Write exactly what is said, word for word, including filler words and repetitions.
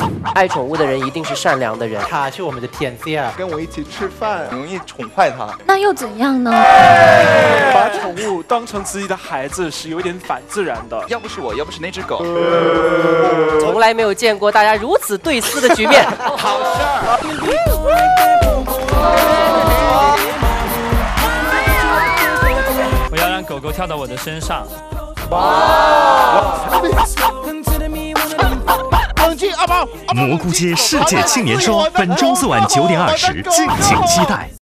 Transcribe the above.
爱宠物的人一定是善良的人， 它是我们的天蝎， 跟我一起吃饭，容易宠坏它。 那又怎样呢？ 把宠物当成自己的孩子是有一点反自然的。 要不是我，要不是那只狗， 从来没有见过大家如此对撕的局面。 好事儿。 我要让狗狗跳到我的身上。 哇！冷静，阿宝。 蘑菇街世界青年说，本周四晚九点二十，敬请期待。